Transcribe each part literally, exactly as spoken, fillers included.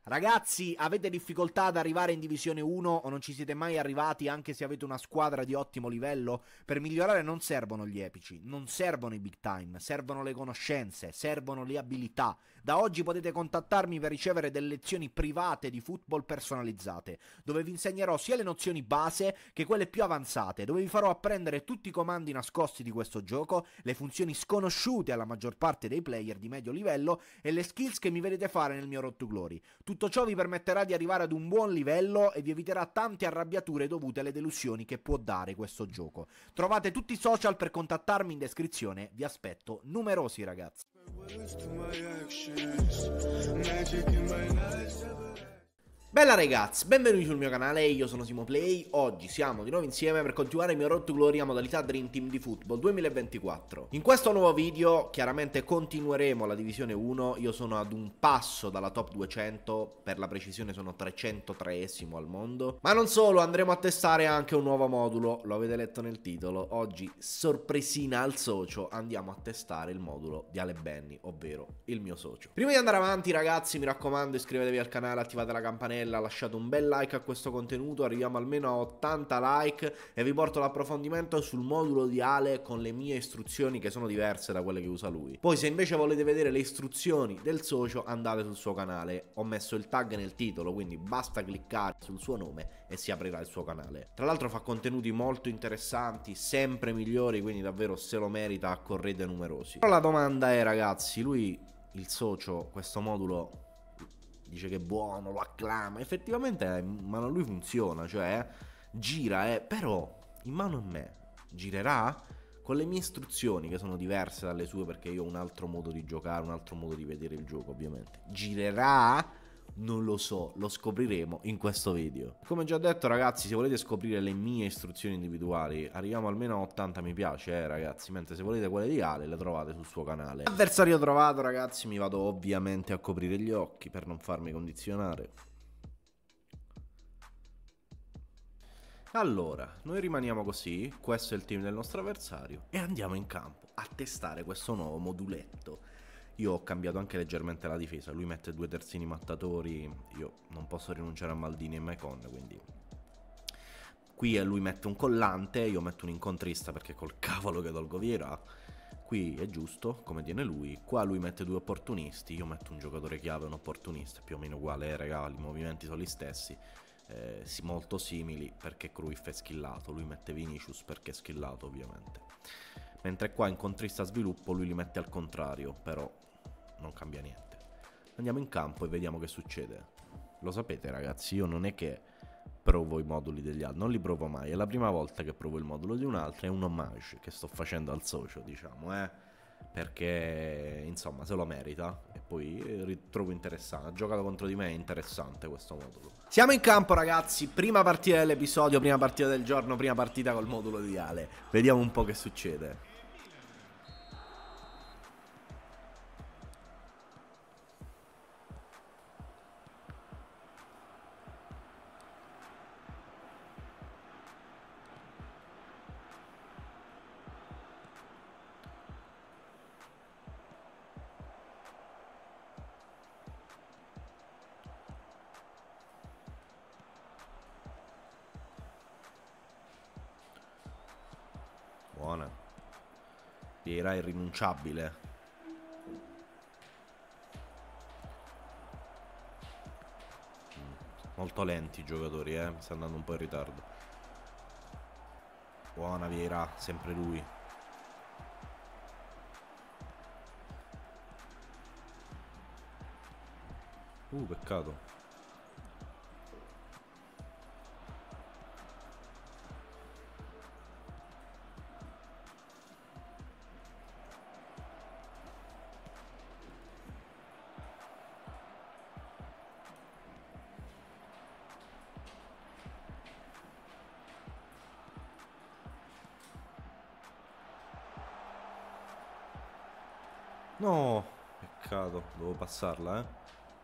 Ragazzi, avete difficoltà ad arrivare in Divisione uno o non ci siete mai arrivati anche se avete una squadra di ottimo livello? Per migliorare non servono gli epici, non servono i big time, servono le conoscenze, servono le abilità. Da oggi potete contattarmi per ricevere delle lezioni private di football personalizzate, dove vi insegnerò sia le nozioni base che quelle più avanzate, dove vi farò apprendere tutti i comandi nascosti di questo gioco, le funzioni sconosciute alla maggior parte dei player di medio livello e le skills che mi vedete fare nel mio Road to Glory. Tutto ciò vi permetterà di arrivare ad un buon livello e vi eviterà tante arrabbiature dovute alle delusioni che può dare questo gioco. Trovate tutti i social per contattarmi in descrizione, vi aspetto numerosi ragazzi. Bella ragazzi, benvenuti sul mio canale, io sono Simoplay. Oggi siamo di nuovo insieme per continuare il mio Road to Glory a modalità Dream Team di Football duemilaventiquattro. In questo nuovo video chiaramente continueremo la Divisione uno. Io sono ad un passo dalla top duecento, per la precisione sono trecentotreesimo al mondo. Ma non solo, andremo a testare anche un nuovo modulo, lo avete letto nel titolo. Oggi, sorpresina al socio, andiamo a testare il modulo di Ale Benny, ovvero il mio socio. Prima di andare avanti ragazzi, mi raccomando, iscrivetevi al canale, attivate la campanella, lasciate un bel like a questo contenuto, arriviamo almeno a ottanta like e vi porto l'approfondimento sul modulo di Ale con le mie istruzioni che sono diverse da quelle che usa lui. Poi se invece volete vedere le istruzioni del socio andate sul suo canale, ho messo il tag nel titolo, quindi basta cliccare sul suo nome e si aprirà il suo canale. Tra l'altro fa contenuti molto interessanti, sempre migliori, quindi davvero se lo merita, accorrete numerosi. Però la domanda è ragazzi, lui, il socio, questo modulo dice che è buono, lo acclama, effettivamente in mano a lui funziona, cioè gira, eh, però in mano a me girerà? Con le mie istruzioni che sono diverse dalle sue perché io ho un altro modo di giocare, un altro modo di vedere il gioco ovviamente. Girerà? Non lo so, lo scopriremo in questo video. Come già detto ragazzi, se volete scoprire le mie istruzioni individuali arriviamo almeno a ottanta mi piace eh ragazzi, mentre se volete quelle di Ale le trovate sul suo canale. Avversario trovato ragazzi, mi vado ovviamente a coprire gli occhi per non farmi condizionare. Allora, noi rimaniamo così, questo è il team del nostro avversario e andiamo in campo a testare questo nuovo moduletto. Io ho cambiato anche leggermente la difesa, lui mette due terzini mattatori, io non posso rinunciare a Maldini e Maicon, quindi qui lui mette un collante, io metto un incontrista perché col cavolo che tolgo Vieira, qui è giusto come tiene lui, qua lui mette due opportunisti, io metto un giocatore chiave, un opportunista, più o meno uguale, eh, raga, i movimenti sono gli stessi, eh, sì, molto simili perché Cruyff è skillato, lui mette Vinicius perché è skillato ovviamente. Mentre qua incontrista sviluppo lui li mette al contrario, però non cambia niente. Andiamo in campo e vediamo che succede. Lo sapete ragazzi, io non è che provo i moduli degli altri, non li provo mai. È la prima volta che provo il modulo di un altro, è un homage che sto facendo al socio, diciamo, eh. Perché insomma se lo merita e poi ritrovo interessante. Ha giocato contro di me, è interessante questo modulo. Siamo in campo ragazzi, prima partita dell'episodio, prima partita del giorno, prima partita col modulo di Ale. Vediamo un po' che succede. Buona. Vieira è irrinunciabile. Molto lenti i giocatori, eh. Sta andando un po' in ritardo. Buona Vieira, sempre lui. Uh, peccato. No, peccato, devo passarla, eh.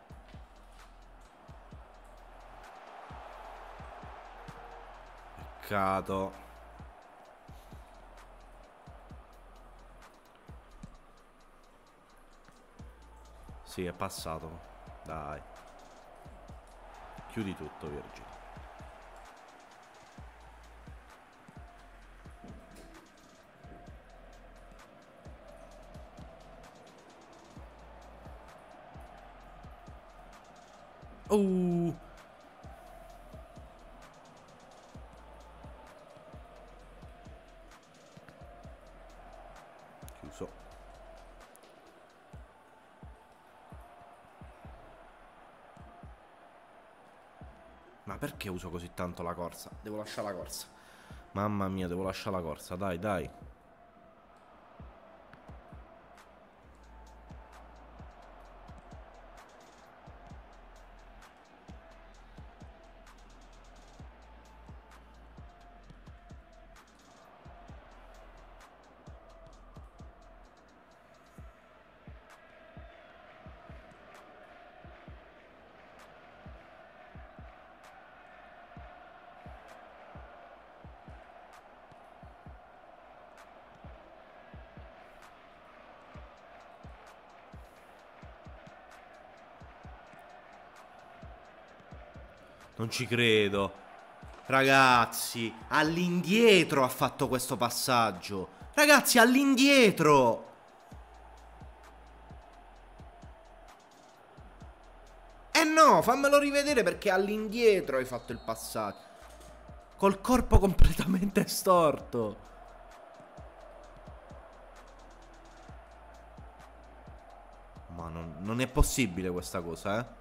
Peccato. Sì, è passato. Dai. Chiudi tutto, Virgil. Uh. Chiuso. Ma perché uso così tanto la corsa? Devo lasciare la corsa. Mamma mia, devo lasciare la corsa. Dai, dai. Non ci credo. Ragazzi, all'indietro ha fatto questo passaggio. Ragazzi, all'indietro. Eh no, fammelo rivedere perché all'indietro hai fatto il passaggio. Col corpo completamente storto. Ma non, non è possibile questa cosa, eh.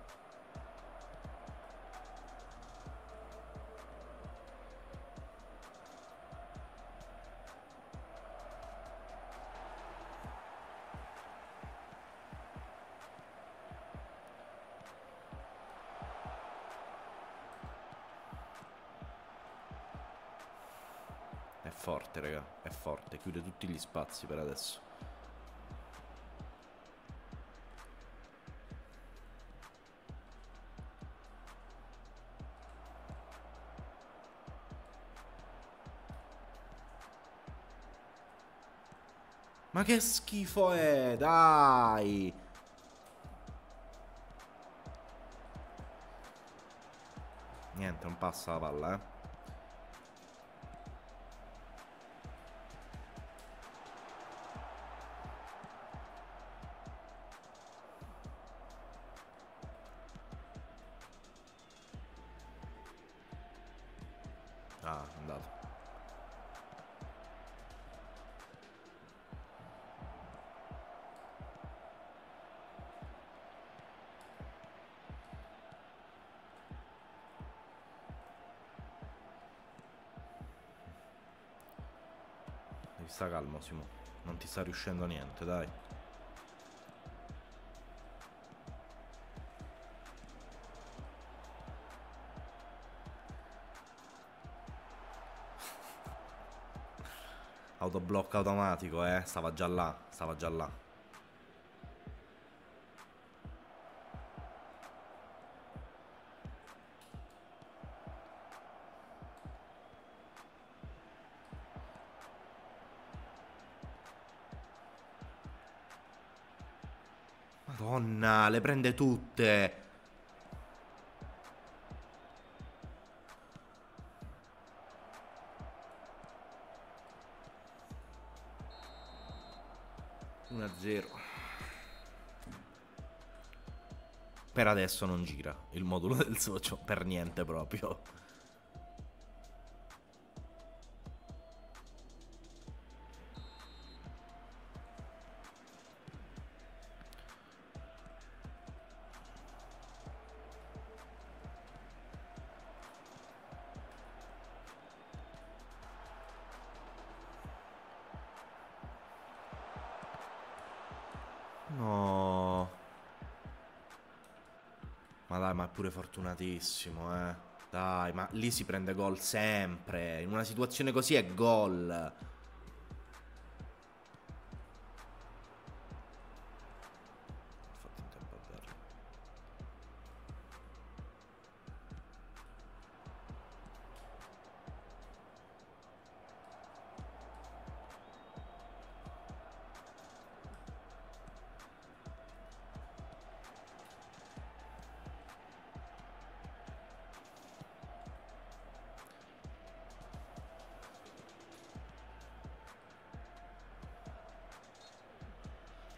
È forte, raga, è forte. Chiude tutti gli spazi per adesso. Ma che schifo è, dai. Niente, non passa la palla, eh. Ah, è andato. Devi sta calmo, Simo. Non ti sta riuscendo niente, dai. Autoblocco automatico, eh. Stava già là, stava già là. Madonna, le prende tutte. uno a zero. Per adesso non gira il modulo del socio, per niente proprio. No. Ma dai, ma è pure fortunatissimo, eh. Dai, ma lì si prende gol sempre. In una situazione così è gol. Fatto in tempo a darlo.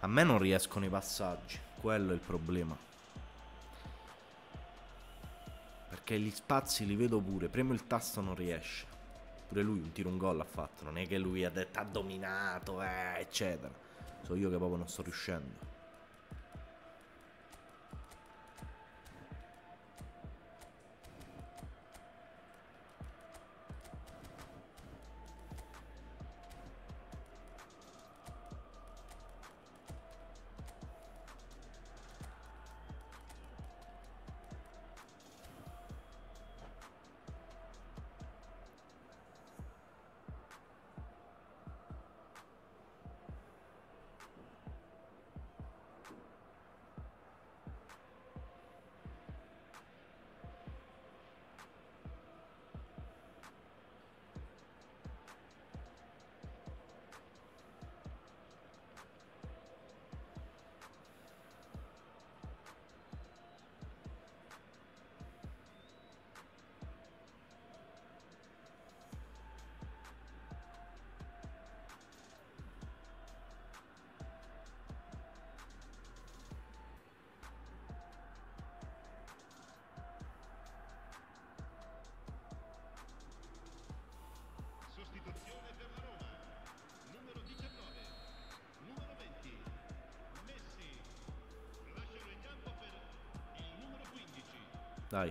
A me non riescono i passaggi, quello è il problema. Perché gli spazi li vedo pure, premo il tasto non riesce. Pure lui un tiro un gol ha fatto, non è che lui ha detto ha dominato, eh, eccetera. So io che proprio non sto riuscendo. Dai.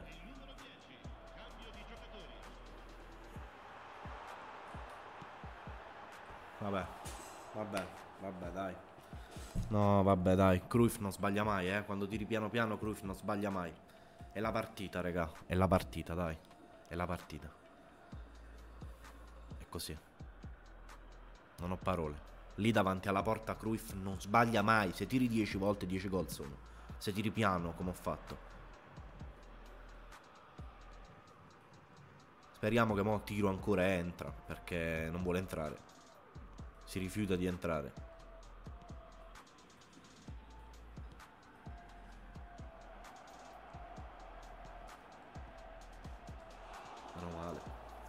Vabbè, vabbè, vabbè, dai. No, vabbè, dai. Cruyff non sbaglia mai, eh. Quando tiri piano piano, Cruyff non sbaglia mai. È la partita, raga. È la partita, dai. È la partita. È così. Non ho parole. Lì davanti alla porta Cruyff non sbaglia mai. Se tiri dieci volte, dieci gol sono. Se tiri piano, come ho fatto. Speriamo che mo tiro ancora e entra, perché non vuole entrare. Si rifiuta di entrare. Meno male.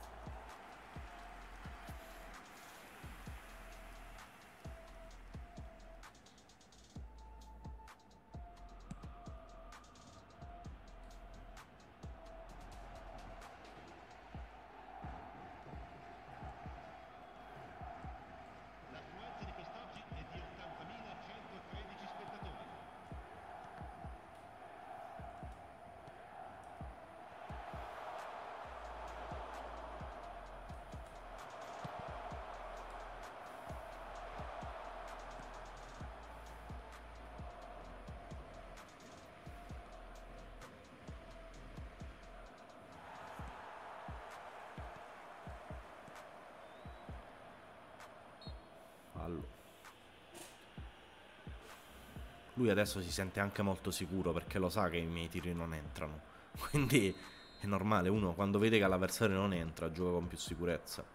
Lui adesso si sente anche molto sicuro perché lo sa che i miei tiri non entrano. Quindi è normale, uno quando vede che l'avversario non entra gioca con più sicurezza.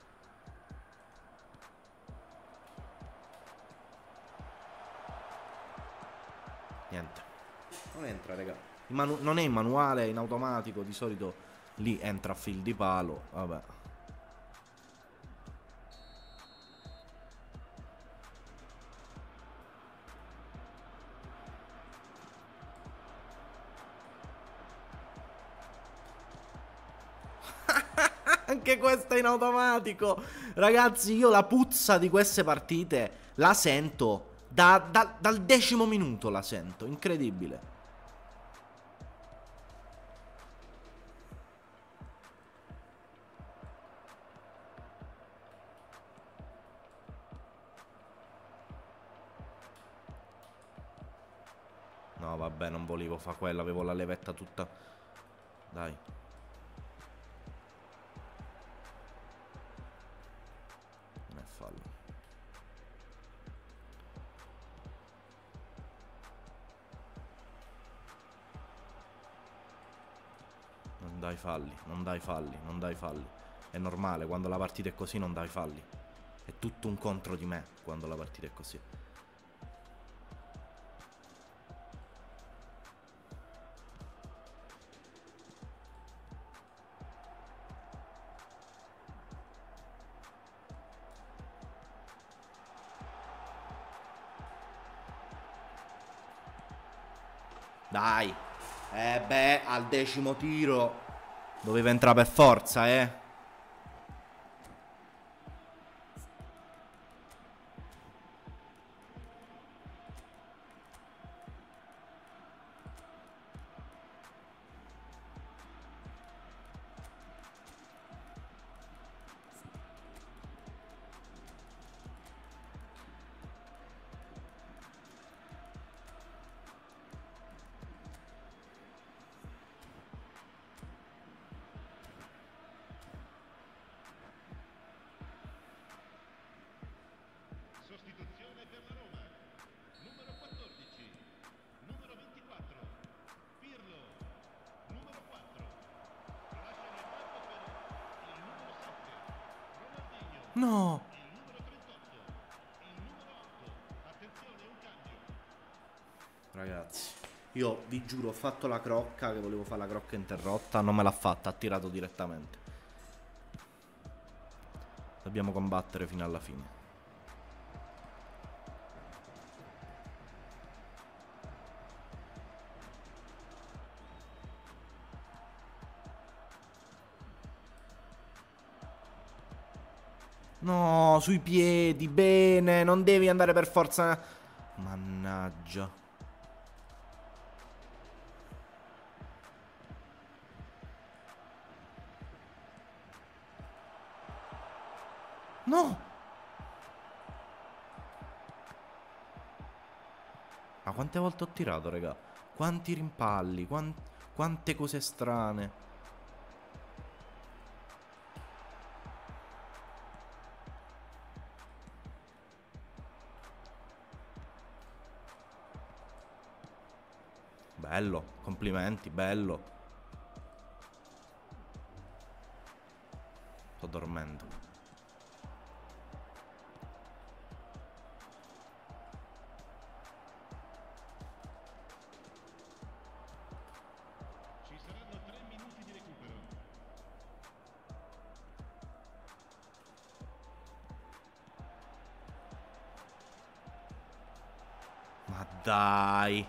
Niente. Non entra, raga. Non è in manuale, è in automatico. Di solito lì entra a fil di palo. Vabbè. Anche questa è in automatico. Ragazzi, io la puzza di queste partite la sento da, da, dal decimo minuto, la sento. Incredibile. No, vabbè, non volevo fare quello, avevo la levetta tutta. Dai. Non è fallo. Non dai falli, non dai falli, non dai falli. È normale, quando la partita è così non dai falli. È tutto un contro di me quando la partita è così. Dai. Eh beh, al decimo tiro doveva entrare per forza, eh. Sostituzione per la Roma. Numero quattordici. Numero ventiquattro. Pirlo. Numero quattro. Lascia il campo per il numero sette. Ronaldinho. No. Il numero trentotto. Il numero otto. Attenzione, un cambio. Ragazzi, io vi giuro, ho fatto la crocca, che volevo fare la crocca interrotta, non me l'ha fatta, ha tirato direttamente. Dobbiamo combattere fino alla fine. No, sui piedi, bene, non devi andare per forza. Mannaggia. No! Ma quante volte ho tirato, raga? Quanti rimpalli, quan- quante cose strane. Bello, complimenti, bello. Sto dormendo. Ci saranno tre minuti di recupero. Ma dai.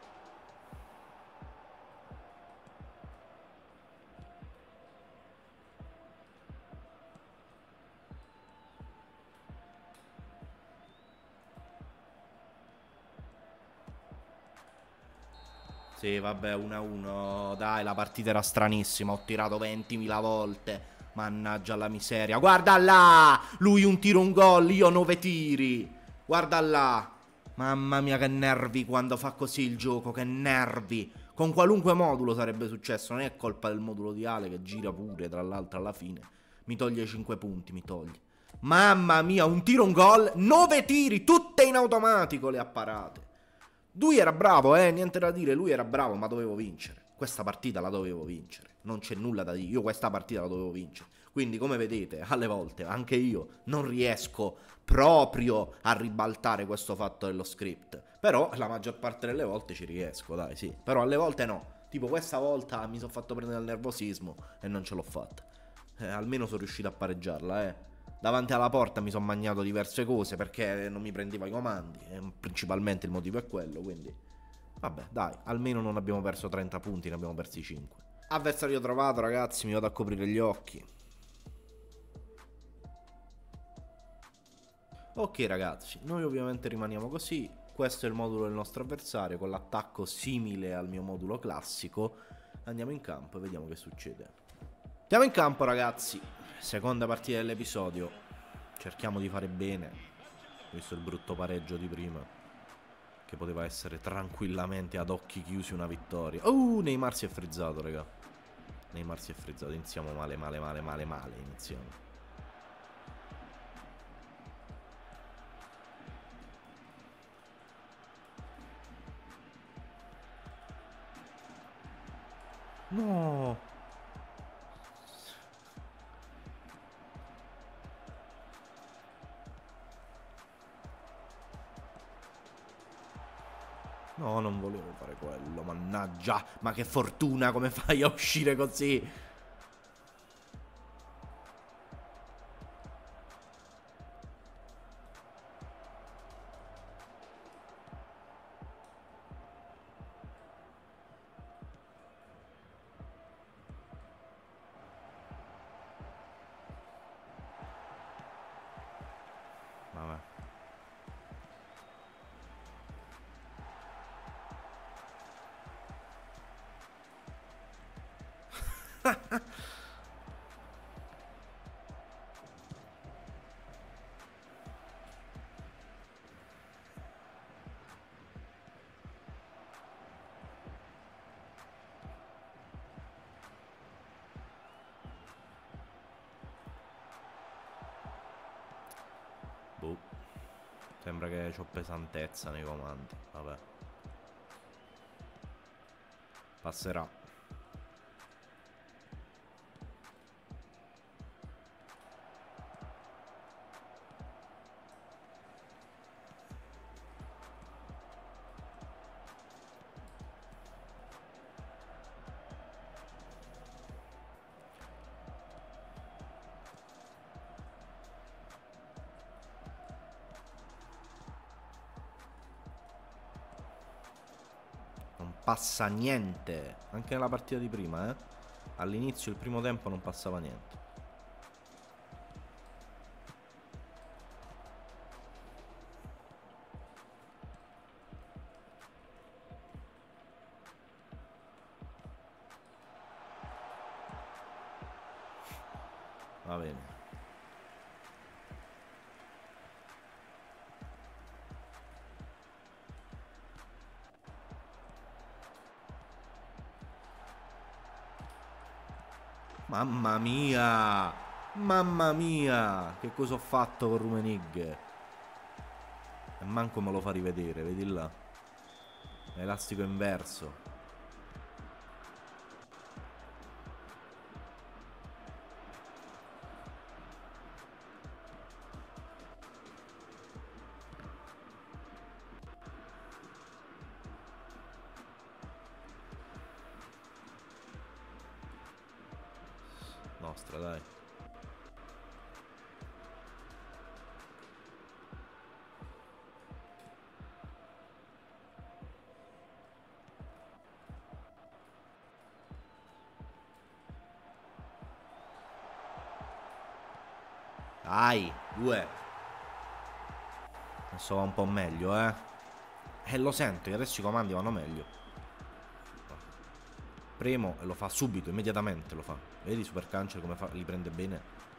Sì, vabbè, uno a uno. Dai, la partita era stranissima. Ho tirato ventimila volte. Mannaggia la miseria. Guarda là! Lui un tiro, un gol. Io nove tiri. Guarda là. Mamma mia, che nervi quando fa così il gioco. Che nervi. Con qualunque modulo sarebbe successo. Non è colpa del modulo di Ale, che gira pure, tra l'altro, alla fine. Mi toglie cinque punti, mi toglie. Mamma mia, un tiro, un gol. nove tiri, tutte in automatico le ha parate. Lui era bravo, eh, niente da dire, lui era bravo, ma dovevo vincere. Questa partita la dovevo vincere, non c'è nulla da dire, io questa partita la dovevo vincere. Quindi, come vedete, alle volte anche io non riesco proprio a ribaltare questo fatto dello script. Però la maggior parte delle volte ci riesco, dai, sì. Però alle volte no. Tipo questa volta mi sono fatto prendere dal nervosismo e non ce l'ho fatta. Eh, almeno sono riuscito a pareggiarla, eh. Davanti alla porta mi sono magnato diverse cose perché non mi prendevo i comandi. E principalmente il motivo è quello, quindi vabbè, dai, almeno non abbiamo perso trenta punti, ne abbiamo persi cinque. Avversario trovato, ragazzi, mi vado a coprire gli occhi. Ok, ragazzi, noi ovviamente rimaniamo così. Questo è il modulo del nostro avversario, con l'attacco simile al mio modulo classico. Andiamo in campo e vediamo che succede. Andiamo in campo, ragazzi. Seconda partita dell'episodio. Cerchiamo di fare bene. Visto il brutto pareggio di prima, che poteva essere tranquillamente ad occhi chiusi una vittoria. Oh, Neymar si è frizzato, raga. Neymar si è frizzato. Iniziamo male, male, male, male, male. Iniziamo. No. No, non volevo fare quello, mannaggia. Ma che fortuna, come fai a uscire così? Sembra che ho pesantezza nei comandi. Vabbè. Passerà. Non passa niente. Anche nella partita di prima, eh. All'inizio, il primo tempo, non passava niente. Va bene. Mamma mia! Mamma mia! Che cosa ho fatto con Rumenig? E manco me lo fa rivedere, vedi là. Elastico inverso. Nostra, dai. Dai, due. Adesso va un po' meglio, eh. E lo sento, che adesso i comandi vanno meglio. Premo e lo fa subito, immediatamente lo fa. Vedi Super Cancer come fa, li prende bene.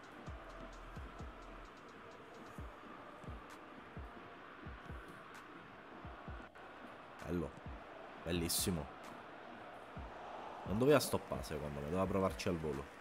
Bello. Bellissimo. Non doveva stoppare secondo me, doveva provarci al volo.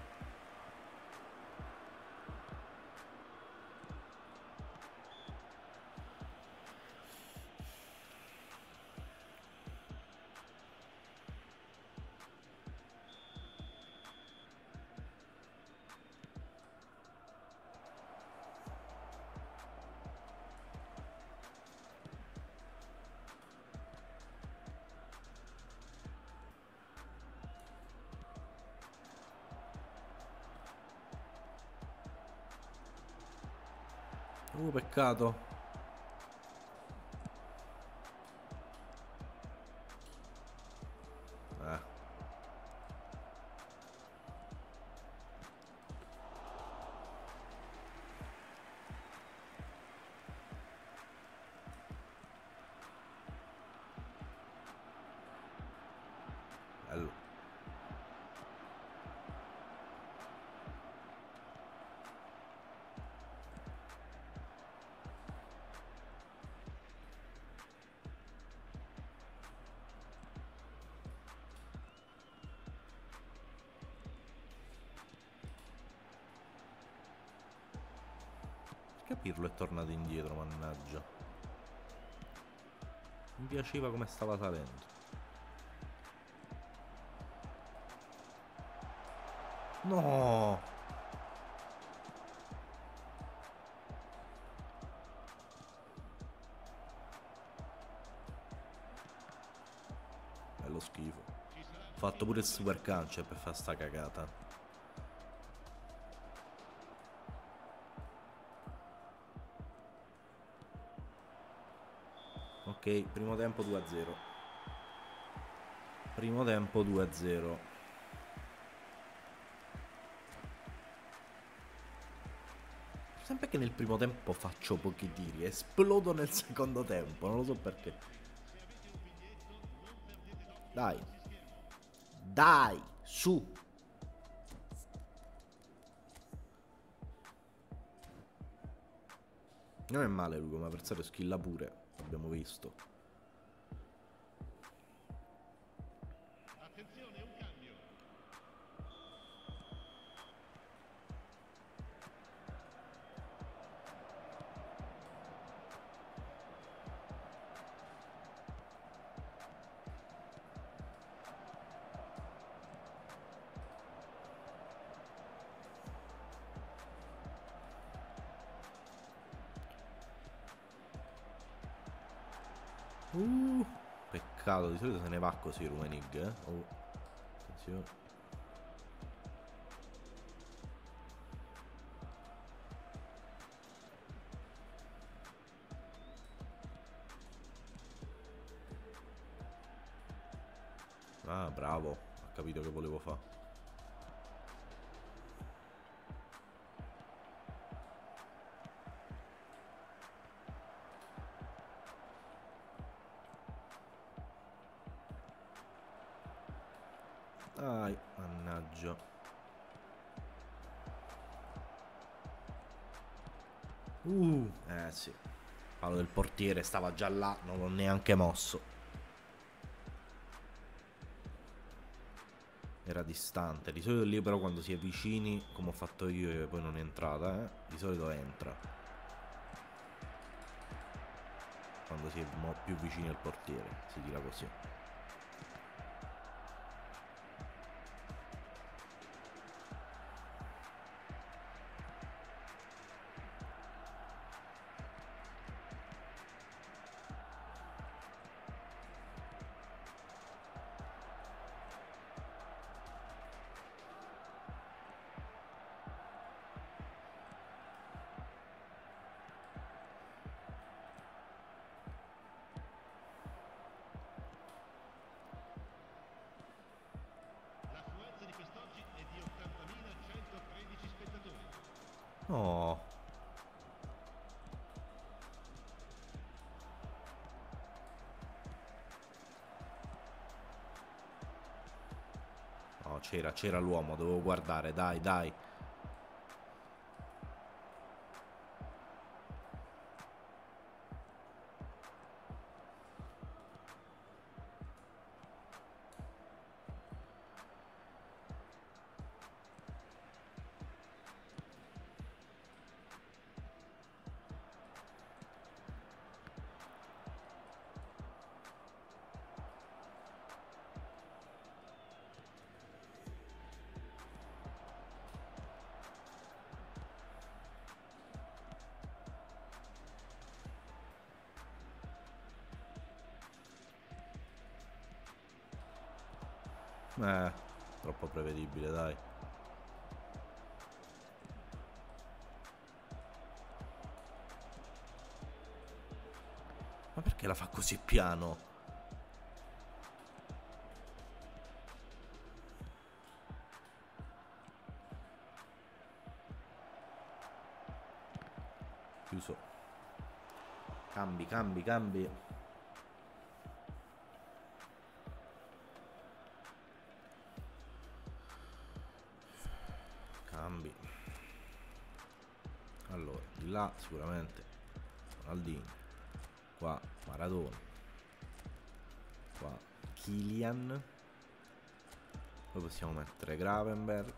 Uh, peccato. Eh. Bello. Perché Pirlo è tornato indietro, mannaggia. Mi piaceva come stava salendo. No! Bello schifo. Ho fatto pure il super cancer per fare sta cagata. Ok, primo tempo due a zero. Primo tempo due a zero. Sempre che nel primo tempo faccio pochi tiri, esplodo nel secondo tempo, non lo so perché. Dai. Dai, su. Non è male lui come avversario, skilla pure, abbiamo visto. Attenzione, un cambio. Uh, peccato, di solito se ne va così Rummenigge, eh. Oh, attenzione. Ah, bravo, ho capito che volevo fare. Dai, mannaggia. Uh, eh sì. Palo del portiere stava già là, non l'ho neanche mosso. Era distante. Di solito lì però quando si è vicini, come ho fatto io e poi non è entrata, eh, di solito entra. Quando si è più vicini al portiere, si tira così. L'affluenza di quest'oggi è di ottantamilacentottredici spettatori. Oh. No, c'era, c'era l'uomo, dovevo guardare, dai, dai. Eh, troppo prevedibile, dai. Ma perché la fa così piano? Chiuso. Cambi, cambi, cambi. Cambi. Allora, di là sicuramente Ronaldinho. Qua Maradona. Qua Kylian. Poi possiamo mettere Gravenberg.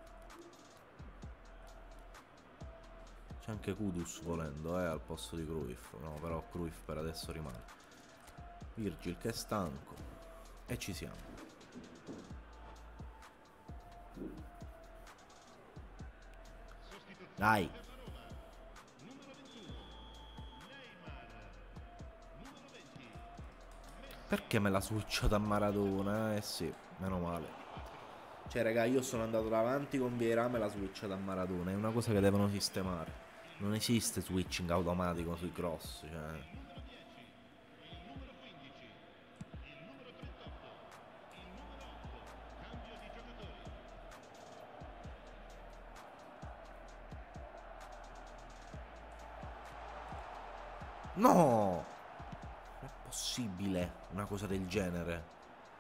C'è anche Kudus volendo, eh, al posto di Cruyff. No, però Cruyff per adesso rimane. Virgil che è stanco. E ci siamo. Dai. Perché me la switcho da Maradona? Eh sì, meno male. Cioè, raga, io sono andato davanti con Vieira, me la switcho da Maradona. È una cosa che devono sistemare. Non esiste switching automatico sui cross, cioè. No! Non è possibile una cosa del genere.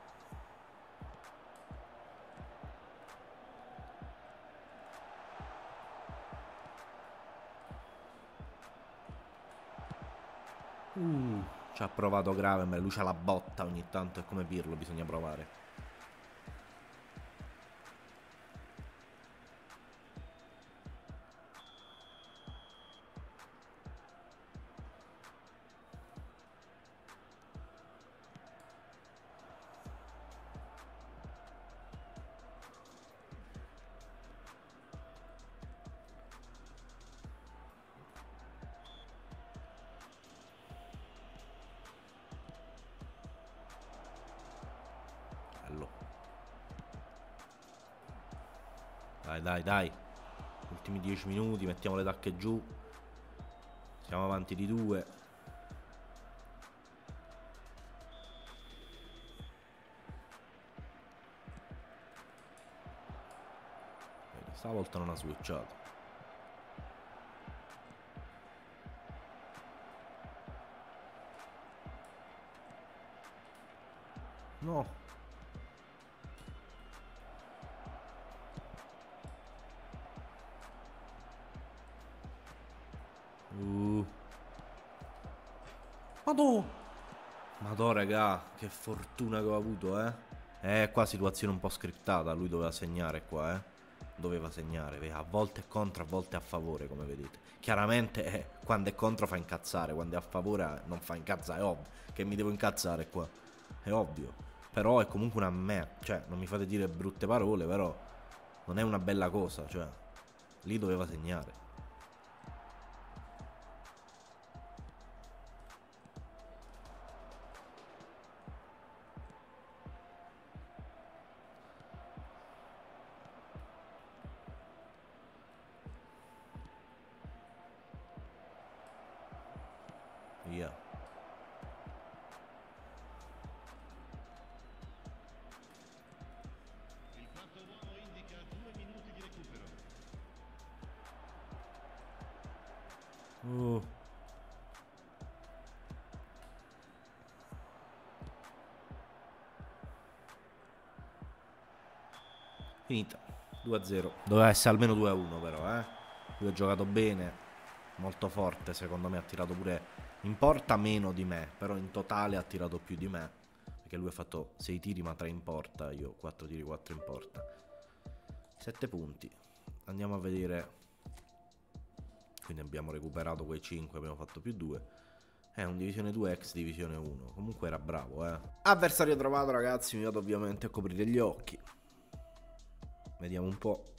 Uh, ci ha provato grave, ma lui c'ha la botta ogni tanto, è come Pirlo, bisogna provare. Dai, dai, dai. Ultimi dieci minuti, mettiamo le tacche giù. Siamo avanti di due. Stavolta non ha switchato. No. Uh. Madò. Madò, raga, che fortuna che ho avuto, eh. Eh, qua situazione un po' scriptata. Lui doveva segnare qua, eh. Doveva segnare. A volte è contro, a volte è a favore, come vedete. Chiaramente, eh, quando è contro fa incazzare. Quando è a favore non fa incazzare. È ovvio che mi devo incazzare qua. È ovvio. Però è comunque una me. Cioè, non mi fate dire brutte parole, però non è una bella cosa. Cioè, lì doveva segnare. Via. Il quarto uomo indica due minuti di recupero. Uh. Finita. due a zero. Doveva essere almeno due a uno però, eh. Lui ha giocato bene. Molto forte, secondo me ha tirato pure in porta meno di me, però in totale ha tirato più di me, perché lui ha fatto sei tiri ma tre in porta, io quattro tiri, quattro in porta. sette punti. Andiamo a vedere. Quindi abbiamo recuperato quei cinque, abbiamo fatto più due. È un divisione due ex divisione uno. Comunque era bravo, eh. Avversario trovato, ragazzi, mi vado ovviamente a coprire gli occhi. Vediamo un po'.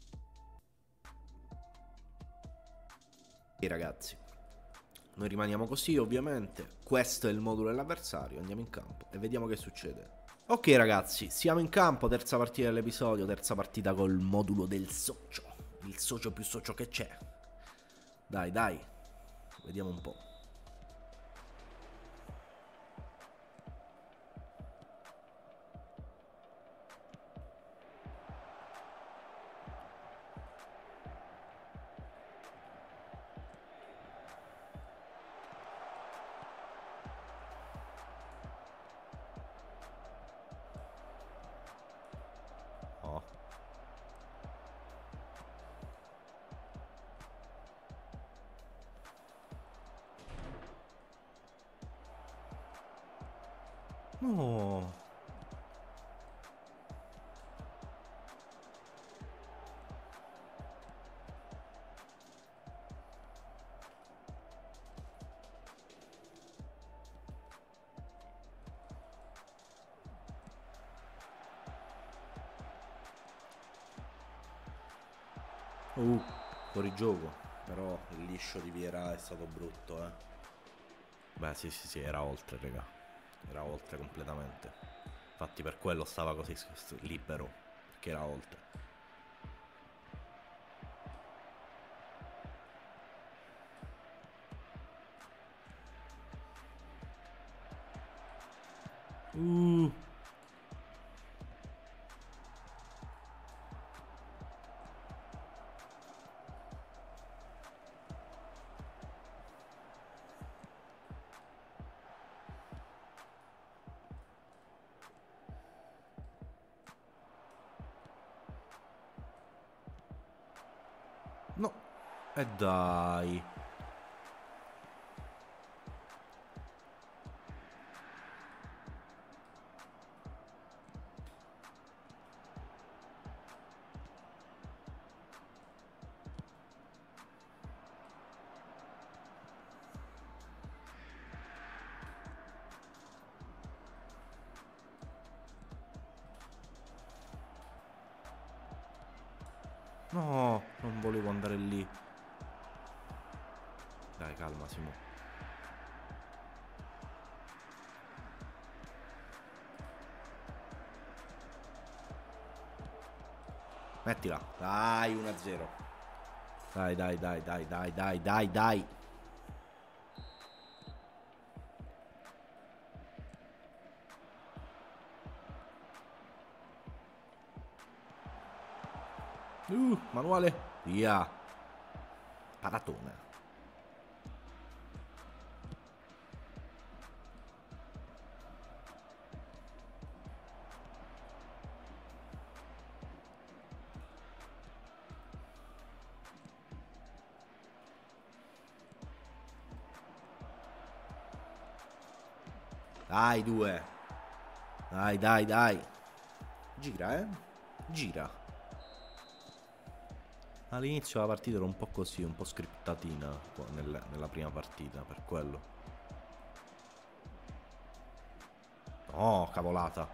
E ragazzi, noi rimaniamo così ovviamente. Questo è il modulo dell'avversario. Andiamo in campo e vediamo che succede. Ok ragazzi, siamo in campo. Terza partita dell'episodio. Terza partita col modulo del socio. Il socio più socio che c'è. Dai dai. Vediamo un po'. Oh. No. Uh, fuori gioco. Però il liscio di Vieira è stato brutto, eh. Beh, sì, sì, sì, era oltre, raga. Era oltre completamente. Infatti per quello stava così libero. Perché era oltre. Uh. No. E dai. No, non volevo andare lì. Dai, calma, Simo. Mettila. Dai, uno a zero. Dai, dai, dai, dai, dai, dai, dai, dai. Uh, manuale. Via. Paratona. Dai, due. Dai, dai, dai. Gira, eh. Gira. All'inizio la partita era un po' così, un po' scriptatina nel, nella prima partita, per quello. Oh, cavolata.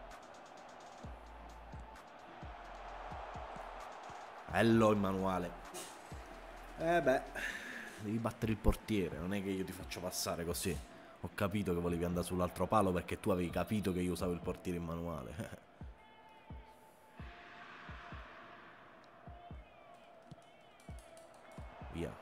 Bello il manuale. Eh beh, devi battere il portiere, non è che io ti faccio passare così. Ho capito che volevi andare sull'altro palo perché tu avevi capito che io usavo il portiere in manuale. Via.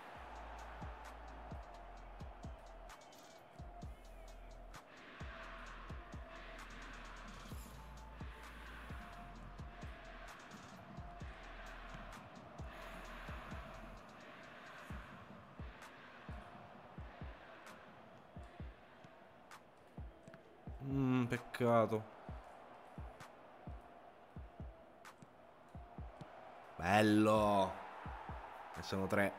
Mmm, peccato. Bello. E sono tre.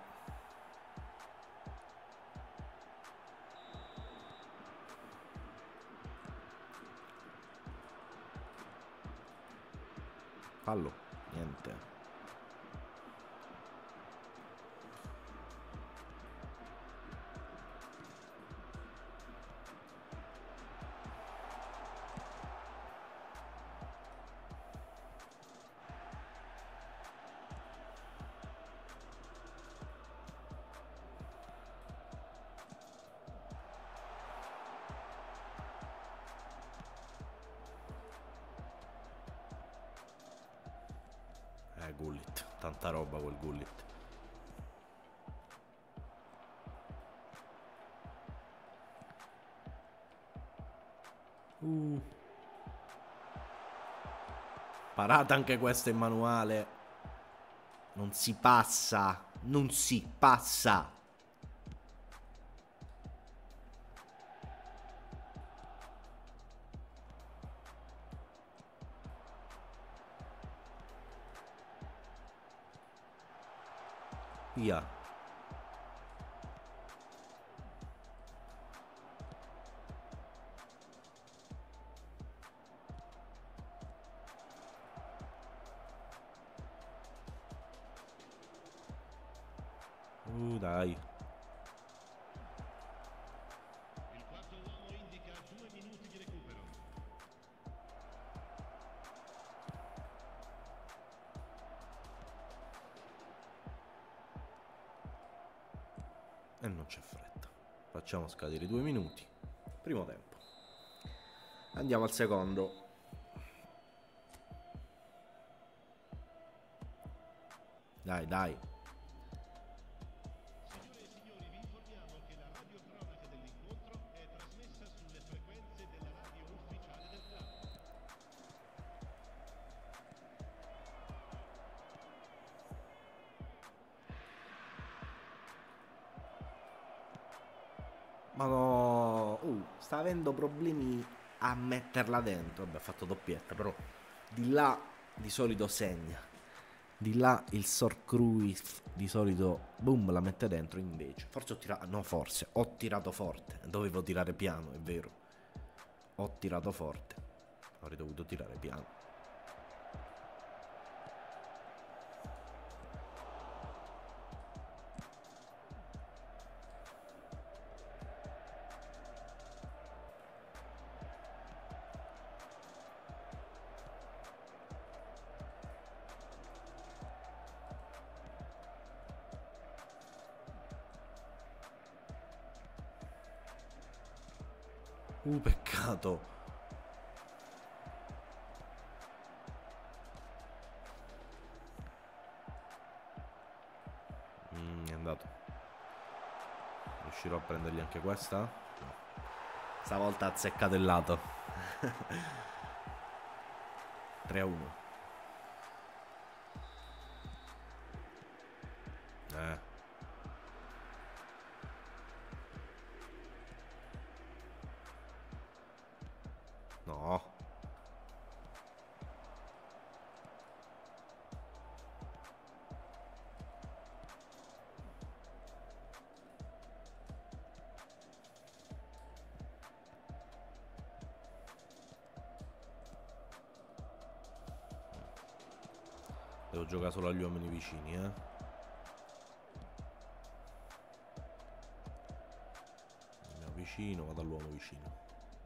Fallo. Niente. Eh, Gullit. Tanta roba quel Gullit. Uh. Parata anche questa in manuale. Non si passa. Non si passa. Via. Uh, dai. Il quarto uomo indica due minuti di recupero. E non c'è fretta. Facciamo scadere i due minuti. Primo tempo. Andiamo al secondo. Dai, dai. Signore e signori, vi informiamo che la radiocronaca dell'incontro è trasmessa sulle frequenze della radio ufficiale del club. Ma no. Uh, sta avendo problemi a metterla dentro. Vabbè, ha fatto doppietta, però di là di solito segna. Di là il Sor Cruyff di solito boom la mette dentro, invece forse ho tirato, no forse ho tirato forte, dovevo tirare piano, è vero. Ho tirato forte. Avrei dovuto tirare piano. Uh, peccato. È andato. Riuscirò a prendergli anche questa? No. Stavolta ha azzeccato il lato. tre a uno. Eh. No. Devo giocare solo agli uomini vicini, eh. Il mio vicino, vado all'uomo vicino.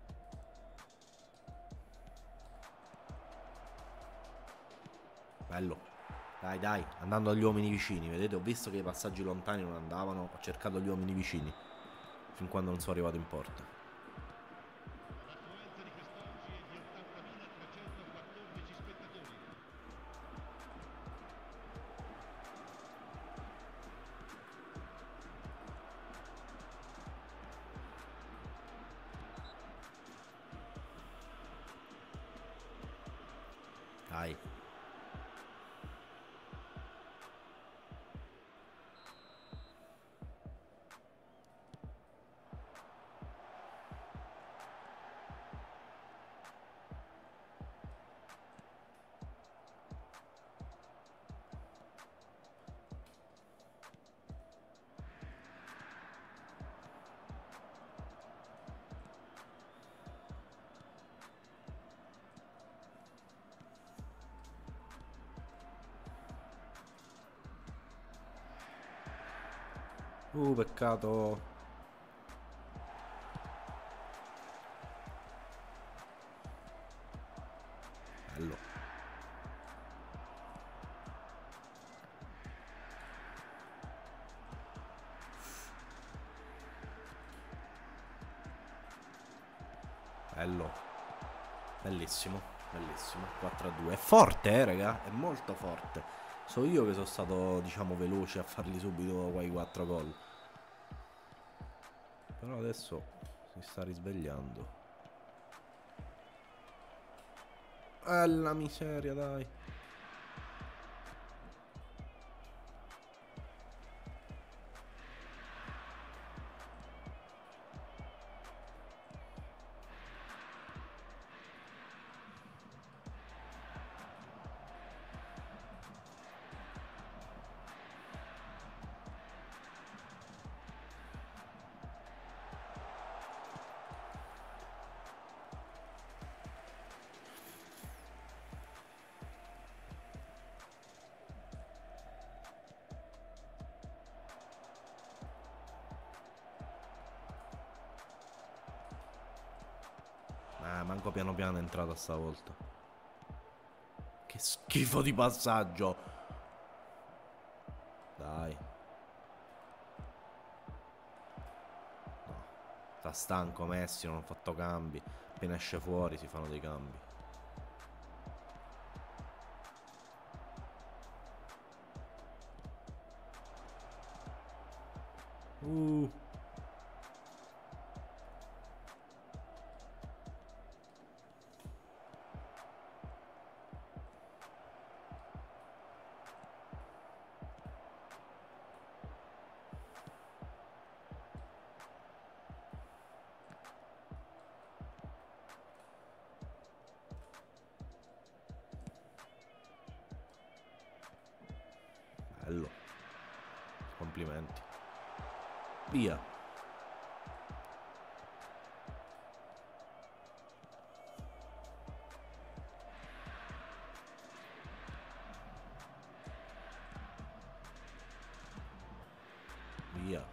Bello. Dai, dai, andando agli uomini vicini. Vedete, ho visto che i passaggi lontani non andavano. Ho cercato gli uomini vicini fin quando non sono arrivato in porta. L'affluenza di quest'oggi è di ottantamila trecentoquattordici spettatori. Dai. Uh, peccato. Bello. Bello. Bellissimo. Bellissimo. quattro a due. È forte, eh, raga. È molto forte. So io che sono stato, diciamo, veloce a fargli subito quei quattro gol. Però adesso si sta risvegliando. Ah, la miseria, dai. Ah, manco piano piano è entrata stavolta. Che schifo di passaggio. Dai. No. Sta stanco Messi, non ha fatto cambi. Appena esce fuori si fanno dei cambi. Uh. Bello. Complimenti. Via. Via.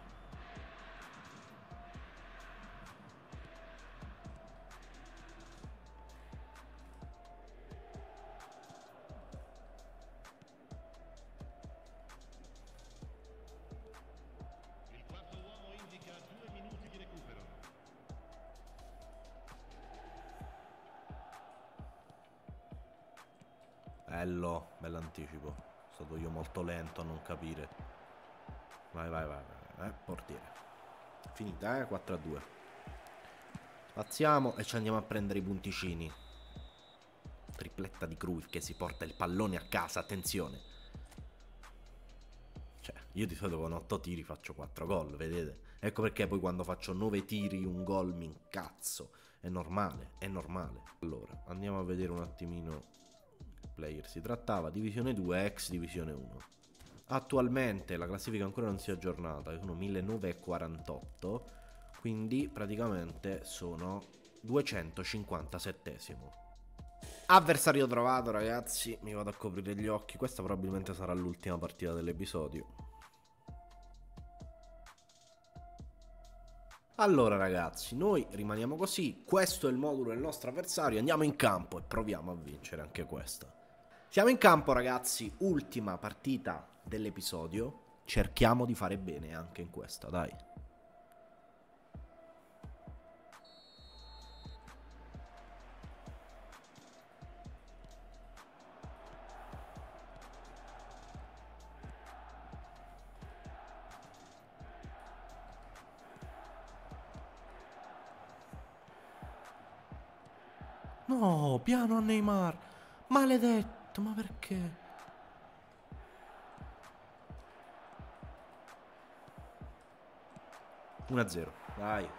Il quarto uomo indica due minuti di recupero. Bello. Bell'anticipo. Sono stato io molto lento a non capire. Vai, vai, vai, vai. Eh, portiere. Finita, eh? quattro a due. Spaziamo e ci andiamo a prendere i punticini. Tripletta di Cruyff che si porta il pallone a casa, attenzione. Cioè, io di solito con otto tiri faccio quattro gol, vedete? Ecco perché poi quando faccio nove tiri un gol mi incazzo. È normale, è normale. Allora, andiamo a vedere un attimino il player. Si trattava Divisione due, ex Divisione uno. Attualmente la classifica ancora non si è aggiornata, sono millenovecentoquarantotto, quindi praticamente sono duecentocinquantasettesimo. Avversario trovato, ragazzi, mi vado a coprire gli occhi, questa probabilmente sarà l'ultima partita dell'episodio. Allora ragazzi, noi rimaniamo così, questo è il modulo del nostro avversario, andiamo in campo e proviamo a vincere anche questa. Siamo in campo ragazzi, ultima partita dell'episodio, cerchiamo di fare bene anche in questa, dai. No, piano a Neymar. Maledetto, ma perché? uno a zero, dai.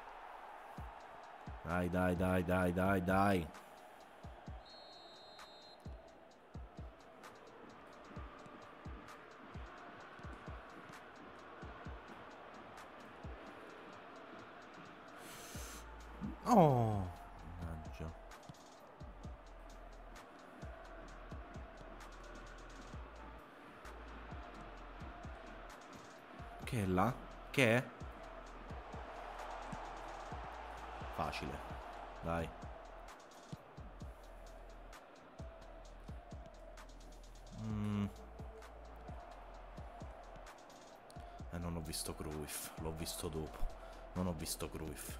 Dai, dai, dai, dai, dai, dai. Oh, mannaggia. Che è là? Che è? Facile. Dai. Mm. Eh, non ho visto Cruyff. L'ho visto dopo. Non ho visto Cruyff.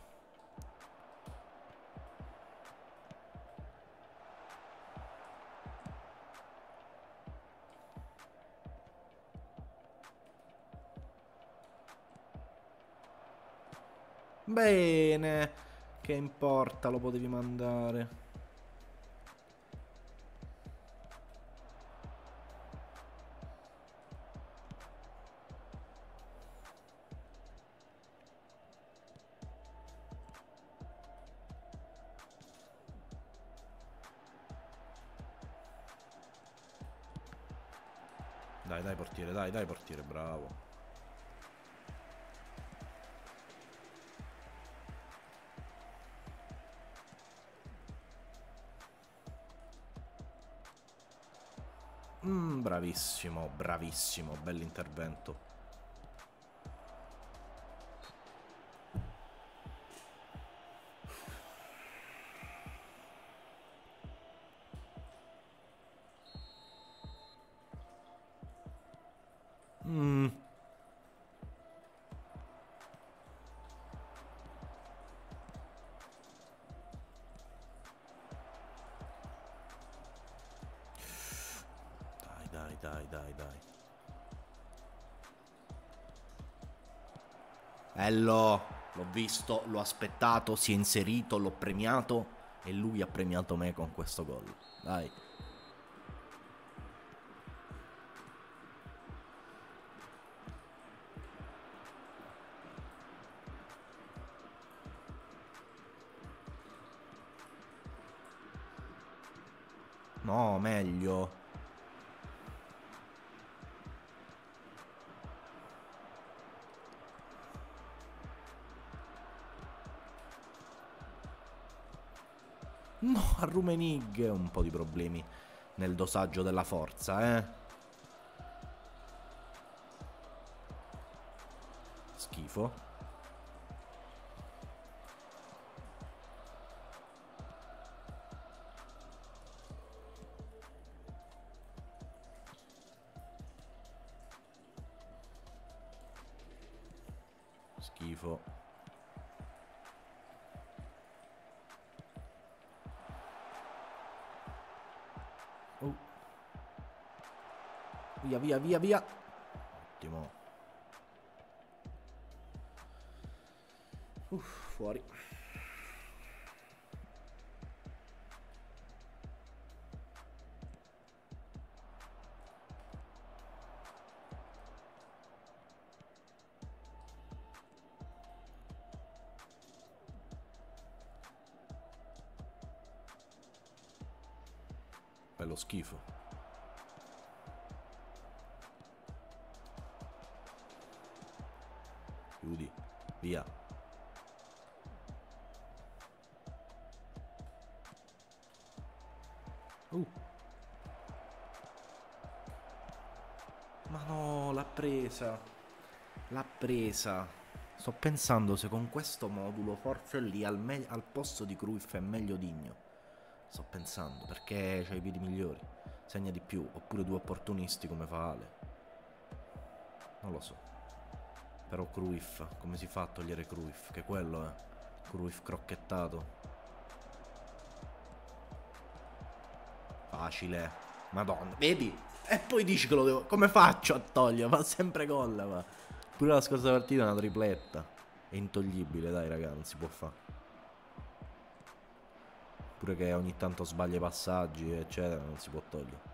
Bene. Che importa, lo potevi mandare. Dai, dai portiere, dai, dai portiere, bravo. Mm, bravissimo, bravissimo, bell'intervento. Mm. Dai, dai, dai, dai, dai. Bello, l'ho visto, l'ho aspettato, si è inserito, l'ho premiato e lui ha premiato me con questo gol. Dai. No, meglio. No, a Rummenigge un po' di problemi nel dosaggio della forza, eh. Schifo. Schifo. Oh. Via, via, via, via. Ottimo. Uff, fuori. Bello schifo. Chiudi. Via. Uh. Ma no, l'ha presa. L'ha presa. Sto pensando se con questo modulo forse lì al, me- al posto di Cruyff è meglio Digno. Sto pensando perché c'ha i piedi migliori, segna di più, oppure due opportunisti come fa Ale. Non lo so. Però Cruyff, come si fa a togliere Cruyff? Che quello è Cruyff crocchettato. Facile. Madonna, vedi? E poi dici che lo devo... Come faccio a togliere? Fa sempre gol, va. Pure la scorsa partita è una tripletta. È intoglibile, dai raga, non si può fare. Pure che ogni tanto sbaglia i passaggi, eccetera, non si può togliere.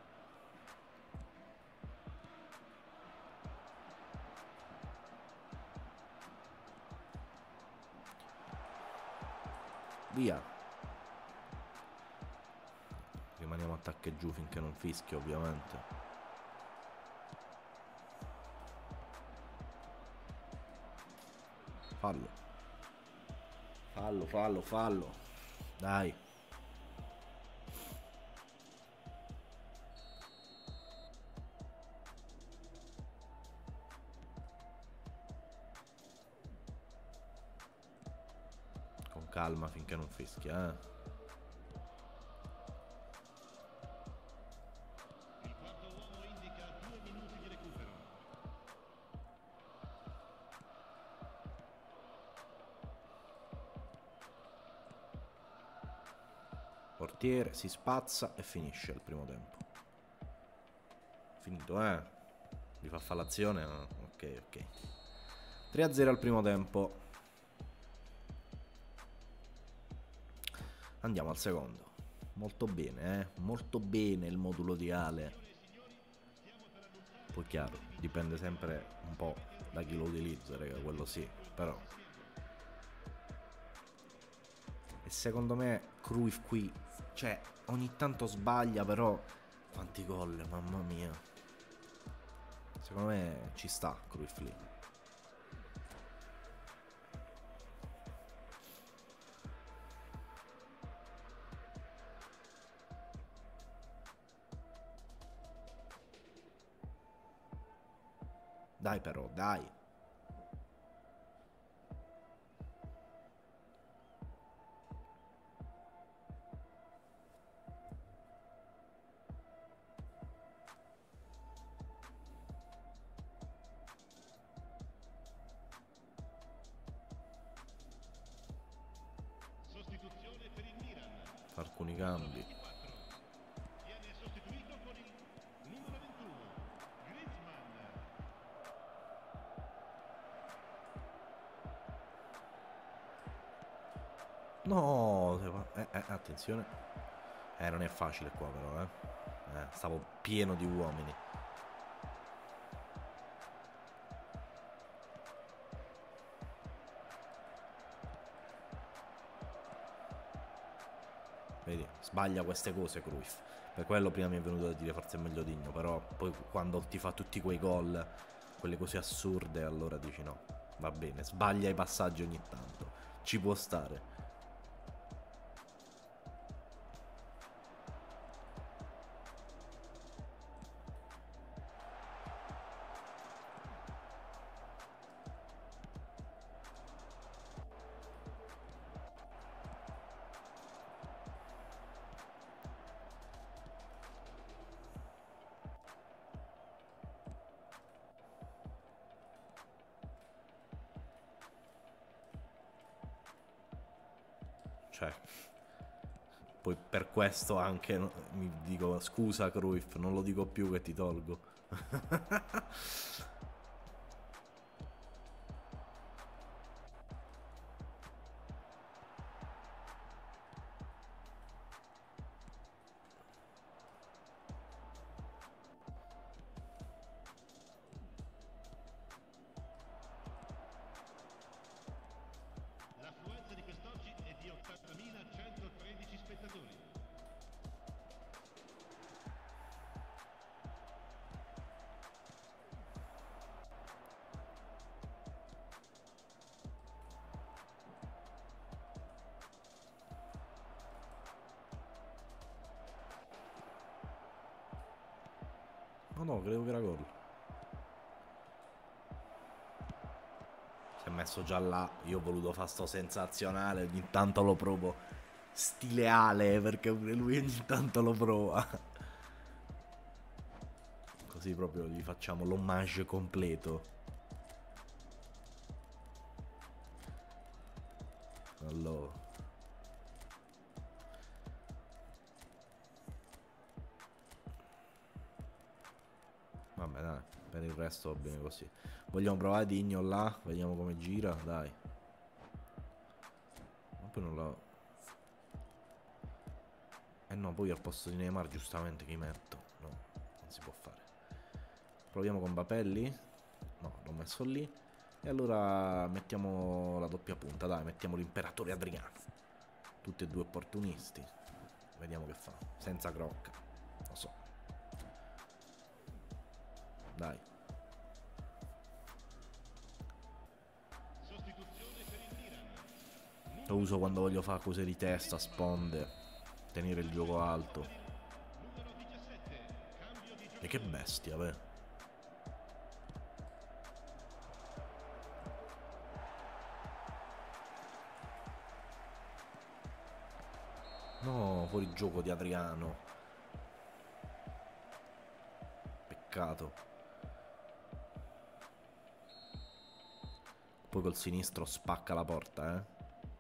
Via. Rimaniamo attacchi giù finché non fischia, ovviamente. Fallo. Fallo, fallo, fallo. Dai. Con calma finché non fischia, eh. Il quarto uomo indica due minuti di recupero. Portiere si spazza e finisce il primo tempo. Finito, eh. Vi fa fare l'azione? No. Ok, ok. tre a zero al primo tempo. Andiamo al secondo. Molto bene, eh. Molto bene il modulo di Ale. Poi chiaro, dipende sempre un po' da chi lo utilizza, raga, quello sì. Però. E secondo me Cruyff qui, cioè, ogni tanto sbaglia, però quanti gol, mamma mia. Secondo me ci sta Cruyff lì. Dai però, dai. Sostituzione per il Milan. Fa alcuni cambi. Viene sostituito con il numero ventuno, Griezmann. No, eh, eh, attenzione. Eh, non è facile qua però, eh. eh stavo pieno di uomini. Vedi, sbaglia queste cose Cruyff. Per quello prima mi è venuto da dire forse è meglio Digno, però poi quando ti fa tutti quei gol, quelle cose assurde, allora dici no, va bene, sbaglia i passaggi ogni tanto, ci può stare. Cioè, poi per questo anche no, mi dico scusa Cruyff, non lo dico più che ti tolgo. Oh no, credevo che era gol. Si è messo già là. Io ho voluto fare sto sensazionale. Ogni tanto lo provo stileale, perché pure lui ogni tanto lo prova. Così proprio gli facciamo l'omaggio completo. Allora, vabbè dai, per il resto va bene così. Vogliamo provare Digno là? Vediamo come gira, dai. Ma poi non la... Eh no, poi al posto di Neymar giustamente chi metto? No, non si può fare. Proviamo con Bapelli? No, l'ho messo lì. E allora mettiamo la doppia punta, dai, mettiamo l'imperatore Adriano. Tutti e due opportunisti. Vediamo che fa. Senza crocca. Lo so. Dai. Sostituzione per il Milan. Lo uso quando voglio fare cose di testa, sponde. Tenere il gioco alto. Numero diciassette. Cambio di E che bestia, beh. No, fuori gioco di Adriano. Peccato. Poi col sinistro spacca la porta, eh.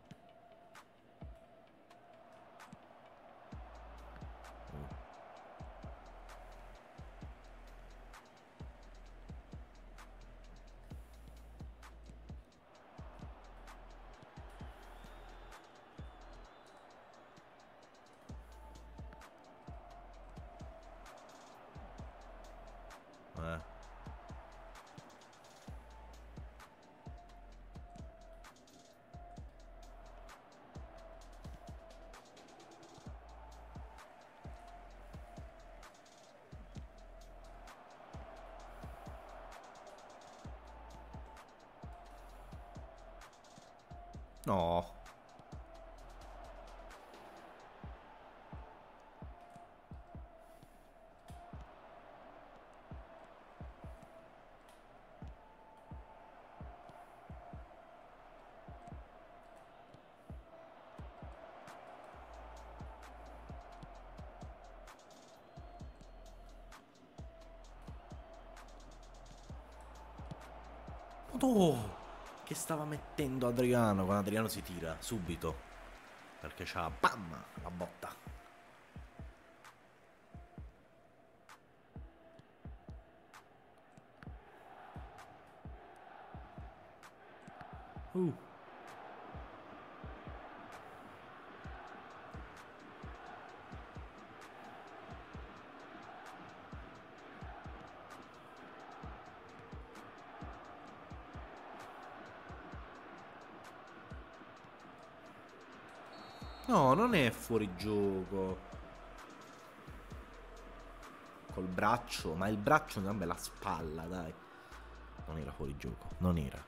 Eh. No. Oh, che stava mettendo Adriano. Con Adriano si tira subito, perché c'ha bam la botta. Uh. No, non è fuori gioco. Col braccio, ma il braccio, vabbè, la spalla, dai. Non era fuori gioco, non era.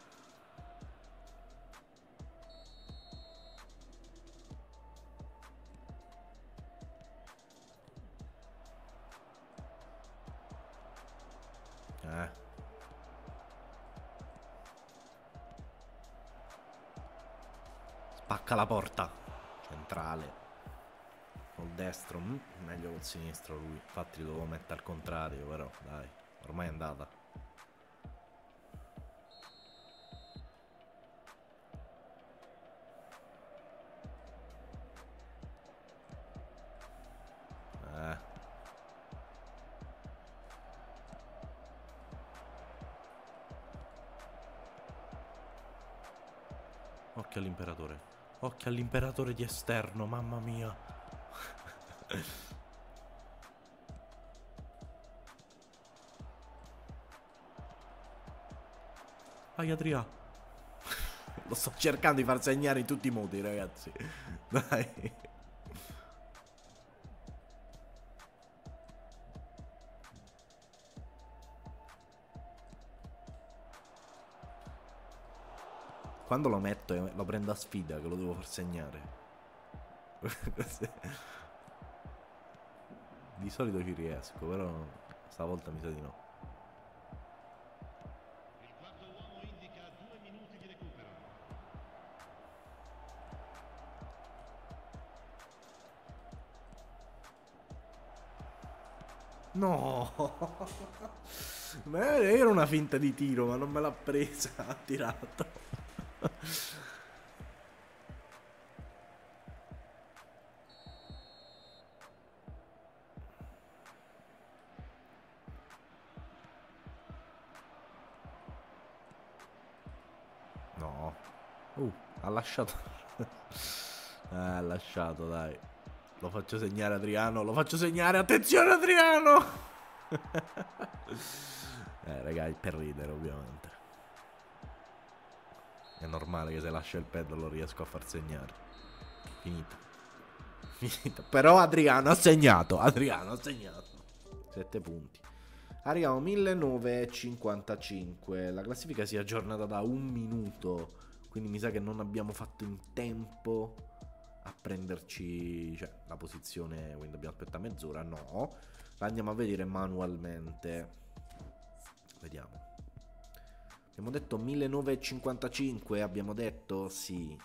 Eh. Spacca la porta. Centrale. Col destro, mm, meglio col sinistro lui. Infatti lo dovevo mettere al contrario, però dai, ormai è andata. Eh. Occhio all'imperatore. Occhio all'imperatore di esterno, mamma mia. Vai Adria. Lo sto cercando di far segnare in tutti i modi, ragazzi. Dai. Quando lo metto eh, lo prendo a sfida che lo devo far segnare. Di solito ci riesco, però Stavolta mi sa di no. Il quarto uomo indica due minuti di recupero. No. Ma era una finta di tiro, ma non me l'ha presa, ha tirato. No. Uh, ha lasciato. Ah, ha lasciato, dai. Lo faccio segnare Adriano, lo faccio segnare. Attenzione Adriano! Eh, raga, è per ridere, ovviamente. È normale che se lascia il pad lo riesco a far segnare. Finito. Finito. Però Adriano ha segnato. Adriano ha segnato. sette punti. Arriviamo a millenovecentocinquantacinque. La classifica si è aggiornata da un minuto. Quindi mi sa che non abbiamo fatto in tempo a prenderci, cioè, la posizione. Quindi dobbiamo aspettare mezz'ora. No. La andiamo a vedere manualmente. Vediamo. Abbiamo detto millenovecentocinquantacinque. Abbiamo detto sì.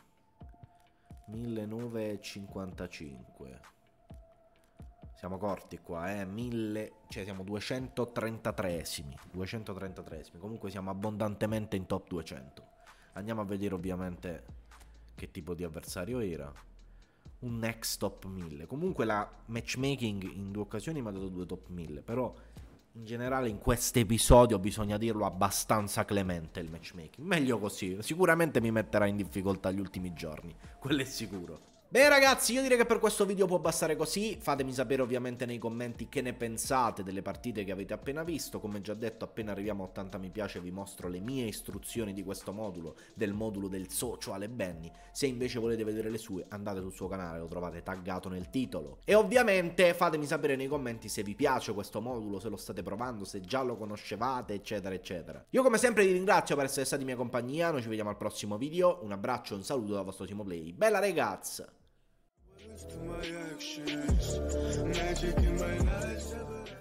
millenovecentocinquantacinque. Siamo corti qua, eh. mille, cioè siamo duecentotrentattreesimi. duecentotrentattreesimi. Comunque siamo abbondantemente in top duecento. Andiamo a vedere ovviamente che tipo di avversario era. Un next top mille. Comunque la matchmaking in due occasioni mi ha dato due top mille. Però in generale in questo episodio bisogna dirlo abbastanza clemente il matchmaking. Meglio così. Sicuramente mi metterà in difficoltà gli ultimi giorni. Quello è sicuro. Beh ragazzi, io direi che per questo video può bastare così. Fatemi sapere ovviamente nei commenti che ne pensate delle partite che avete appena visto. Come già detto, appena arriviamo a ottanta mi piace vi mostro le mie istruzioni di questo modulo, del modulo del socio Ale Benny. Se invece volete vedere le sue, andate sul suo canale, lo trovate taggato nel titolo. E ovviamente fatemi sapere nei commenti se vi piace questo modulo, se lo state provando, se già lo conoscevate, eccetera eccetera. Io come sempre vi ringrazio per essere stati in mia compagnia. Noi ci vediamo al prossimo video. Un abbraccio e un saluto dal vostro Simoplay. Bella ragazzi! To my actions, magic in my life.